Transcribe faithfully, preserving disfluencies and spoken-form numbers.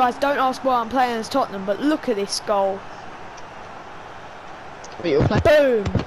Guys, don't ask why I'm playing as Tottenham, but look at this goal. But you're playing. Boom.